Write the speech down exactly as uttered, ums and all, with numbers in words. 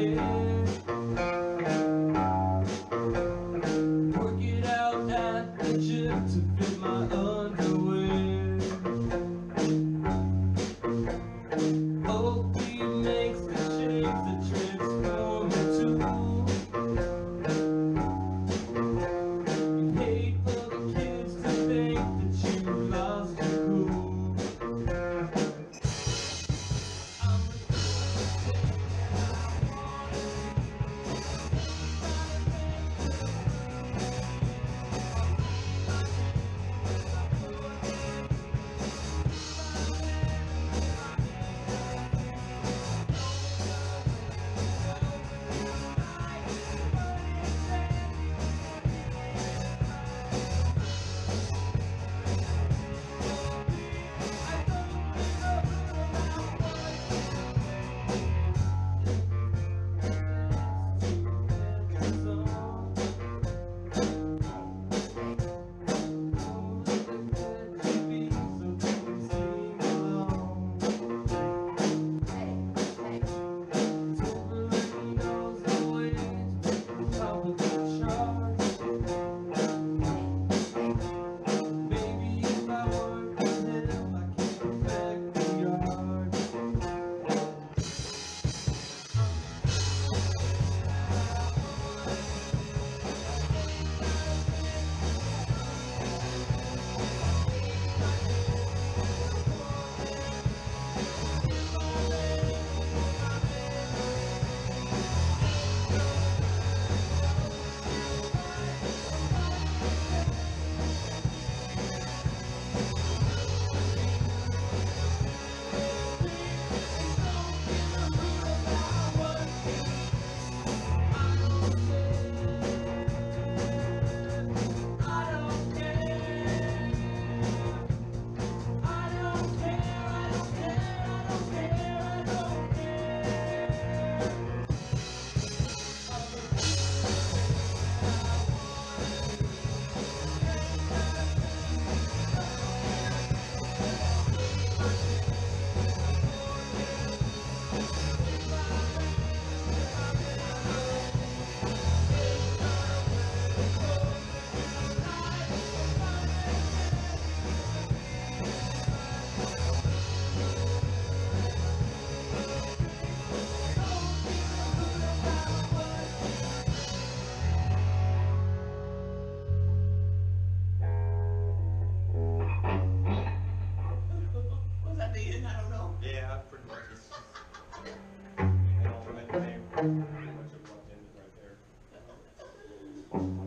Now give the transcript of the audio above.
head. Work it out at the gym to fit my underwear. Hope he makes the change that transform into. You hate for the kids to think that you lost your cool. Yeah, pretty much. It's just, you know, right there. Pretty much it plugged in right there.